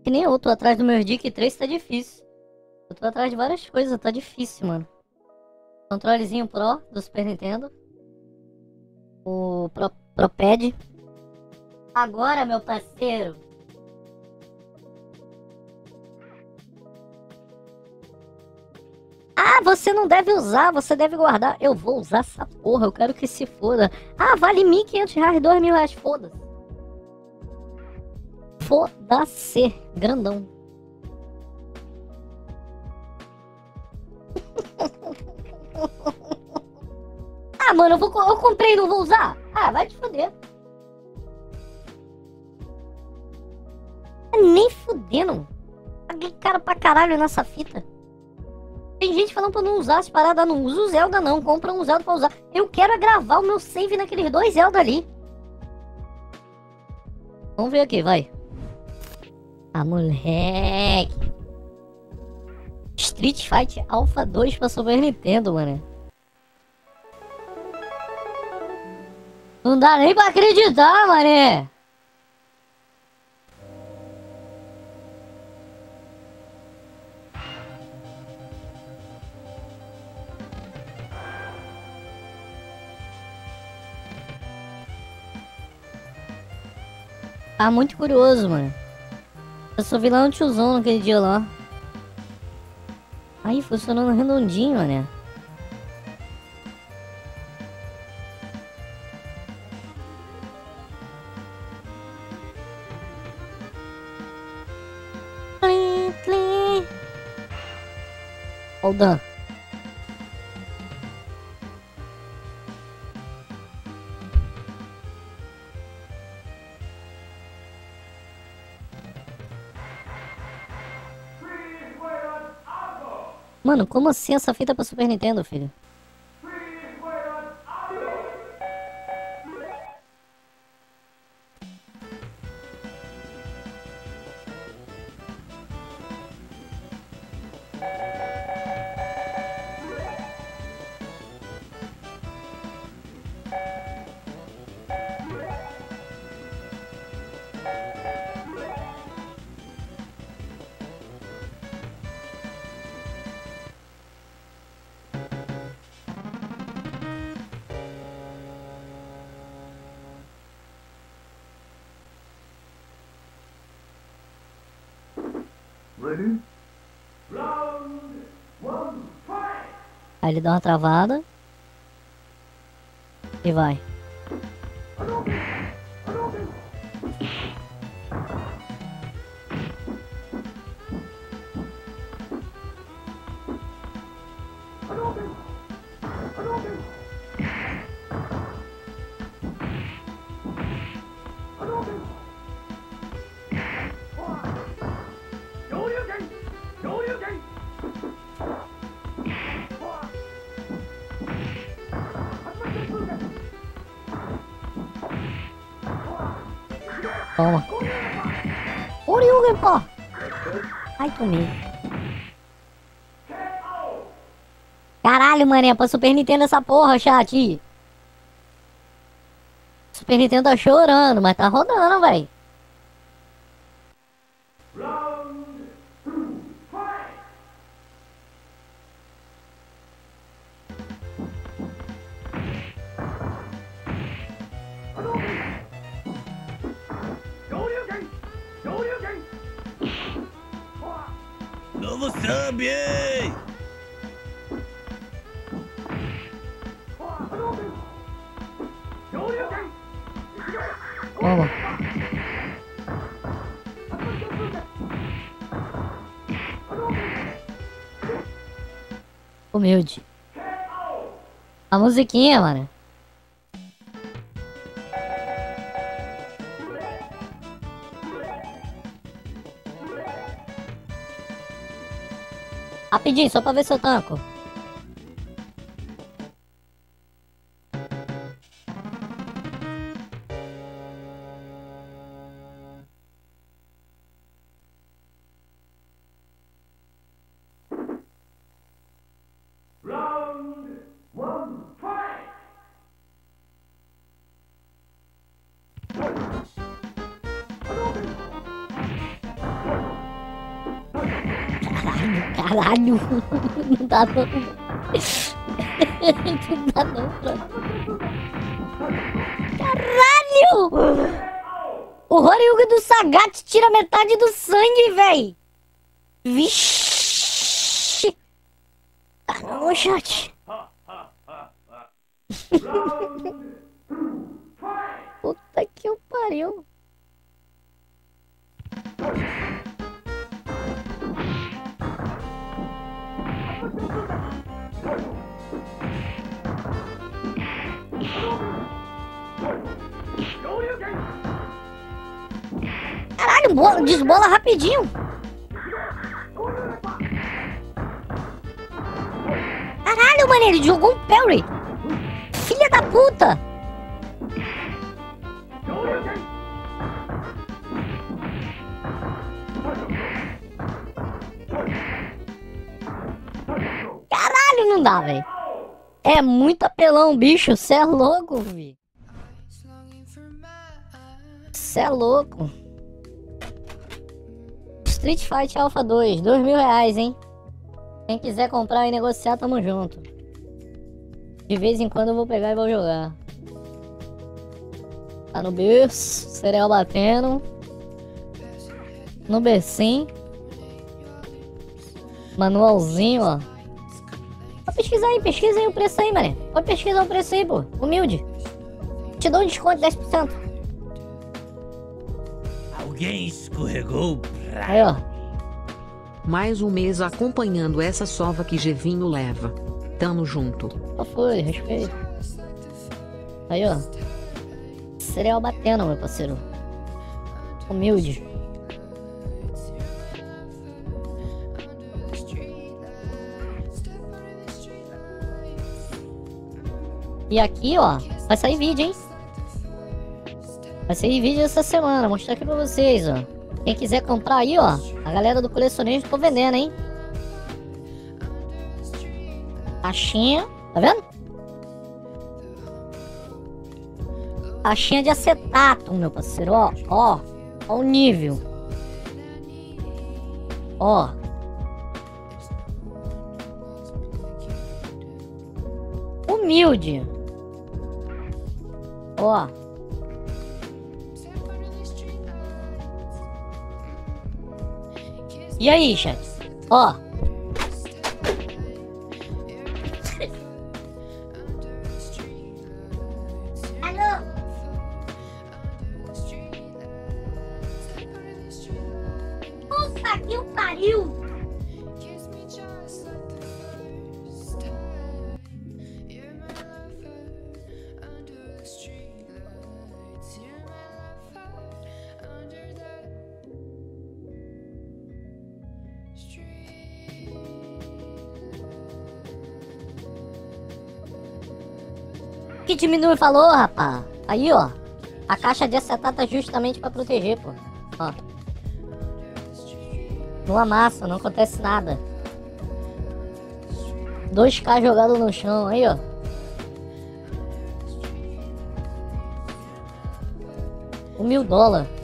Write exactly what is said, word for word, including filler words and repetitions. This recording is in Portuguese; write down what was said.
Que nem eu, tô atrás do meu Dick três, tá difícil. Eu tô atrás de várias coisas, tá difícil, mano. Controlezinho Pro do Super Nintendo. O Pro, Pro Pad. Agora, meu parceiro. Ah, você não deve usar, você deve guardar. Eu vou usar essa porra, eu quero que se foda. Ah, vale mil e quinhentos reais, dois mil reais, foda-se. Foda-se, grandão. Ah, mano, eu, vou, eu comprei e não vou usar. Ah, vai te foder. Nem fudendo. Paguei cara pra caralho nessa fita. Tem gente falando pra não usar as paradas. Não usa o Zelda não, compra um Zelda pra usar. Eu quero é gravar o meu save naqueles dois Zelda ali. Vamos ver aqui, vai. Ah, moleque. Street Fighter Alpha dois pra Super Nintendo, mano. Não dá nem pra acreditar, mané. Tá muito curioso, mano. Eu só vi lá um tiozão naquele dia lá. Aí, funcionando redondinho, mané. Ó o Dan. Mano, como assim essa fita pra Super Nintendo, filho? Ready? Round one, fight! Aí ele dá uma travada. E vai. Toma. Oriugen, pô. Ai, tomei. Caralho, mané, pra Super Nintendo essa porra, chat. Super Nintendo tá chorando, mas tá rodando, véi. Round two, fight! Novo sub, hein? Toma. Humilde. A musiquinha, mano. Rapidinho, só pra ver se eu tanco. Round one, fight! Caralho. Não dá não. Não dá não, mano. Caralho! O Horyuga do Sagat tira metade do sangue, véi. Vixe. Caramba, chat. Puta que o pariu. Caralho, bola, desbola rapidinho. Caralho, mano, ele jogou um parry. Filha da puta. Caralho, não dá, velho. É muito apelão, bicho. Cê é louco, vi. Cê é louco. Street Fight Alpha dois, dois mil reais, hein? Quem quiser comprar e negociar, tamo junto. De vez em quando eu vou pegar e vou jogar. Tá no berço, cereal batendo. No bercinho. Manualzinho, ó. Pode pesquisar aí, pesquisa aí o preço aí, mané. Pode pesquisar o preço aí, pô. Humilde. Te dou um desconto de dez por cento. Alguém escorregou. Aí, ó. Mais um mês acompanhando essa sova que Gevinho leva. Tamo junto. Qual foi? Respeito. Aí, ó. Cereal batendo, meu parceiro. Humilde. E aqui, ó, vai sair vídeo, hein? Vai sair vídeo essa semana, vou mostrar aqui pra vocês, ó. Quem quiser comprar aí, ó, a galera do colecionismo tô vendendo, hein? Caixinha, tá vendo? Caixinha de acetato, meu parceiro, ó, ó. Ó o nível. Ó. Humilde. Ó. E aí, chat? Ó. Alô? Puta que o pariu! Que diminui falou, rapá. Aí, ó. A caixa de acetato é justamente pra proteger, pô. Ó. Não amassa, não acontece nada. dois K jogado no chão, aí, ó. Um mil dólares.